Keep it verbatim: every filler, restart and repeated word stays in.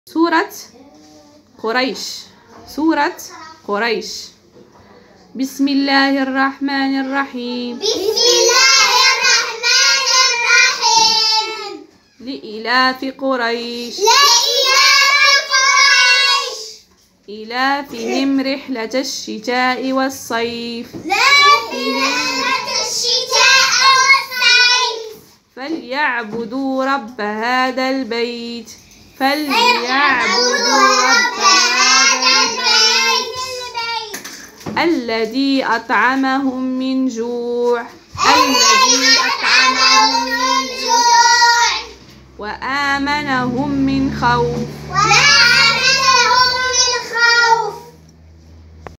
سورة قريش. سورة قريش. بسم الله الرحمن الرحيم. بسم الله الرحمن الرحيم. لإلاف قريش. لإلاف قريش. إلافهم رحلة الشتاء والصيف. رحلة الشتاء والصيف. فليعبدوا رب هذا البيت. فليعبدوا رب هذا البيت الذي أطعمهم من جوع. الذي أطعمهم من جوع وآمنهم من خوف.